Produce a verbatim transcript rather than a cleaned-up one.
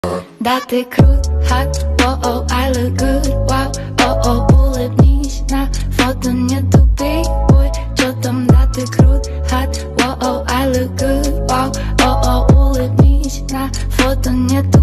Да ты крут, hot, oh, I look good, wow, oh, oh, улыбнись, на фото не тупи, ой, чё там, да ты крут, hot, oh, I look good, wow, oh, oh, улыбнись, на фото не тупи.